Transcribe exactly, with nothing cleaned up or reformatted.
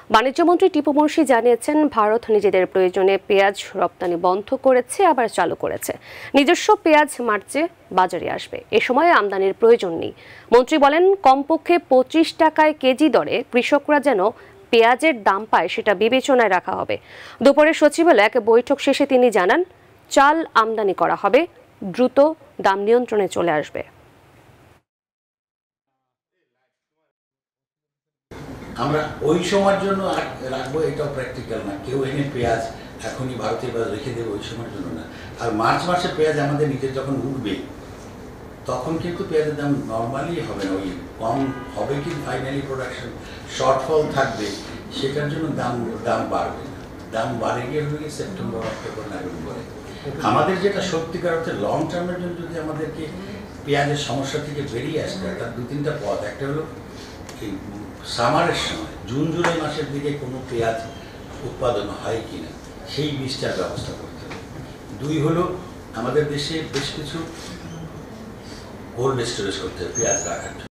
বাণিজ্যমন্ত্রী টিপু মুর্শি জানিয়েছেন, ভারত নিজেদের প্রয়োজনে পেঁয়াজ রপ্তানি বন্ধ করেছে, আবার চালু করেছে। নিজস্ব পেঁয়াজ মার্চে বাজারে আসবে, এ সময় আমদানির প্রয়োজন নেই। মন্ত্রী বলেন, কমপক্ষে পঁচিশ টাকায় কেজি দরে কৃষকরা যেন পেঁয়াজের দাম পায় সেটা বিবেচনায় রাখা হবে। দুপুরে সচিবালয়ে এক বৈঠক শেষে তিনি জানান, চাল আমদানি করা হবে, দ্রুত দাম নিয়ন্ত্রণে চলে আসবে। আমরা ওই সময়ের জন্য রাখবো, এটাও প্র্যাকটিক্যাল না। কেউ এনে পেঁয়াজ এখনই ভারতের বাজারে রেখে দেবে ওই সময়ের জন্য না। আর মার্চ মাসে পেঁয়াজ আমাদের নিজের যখন উঠবে তখন কিন্তু পেঁয়াজের দাম নর্মালি হবে না, ওই কম হবে, কিন্তু ফাইনালি প্রোডাকশন শর্টফল থাকবে, সেটার জন্য দাম দাম বাড়বে না। দাম বাড়ে গিয়ে হবে সেপ্টেম্বর অক্টোবর নভেম্বরে। আমাদের যেটা সত্যিকার অর্থে লং টার্মের জন্য যদি আমাদেরকে পেঁয়াজের সমস্যা থেকে বেরিয়ে আসবে, তার দু তিনটা পথ। একটা হলো এই সামারের সময় জুন জুলাই মাসের দিকে কোনো পেঁয়াজ উৎপাদন হয় কিনা সেই বীজটার ব্যবস্থা করতে হবে। দুই হলো আমাদের দেশে বেশ কিছু কোল্ড স্টোরেজ করতে হবে পেঁয়াজ রাখার জন্য।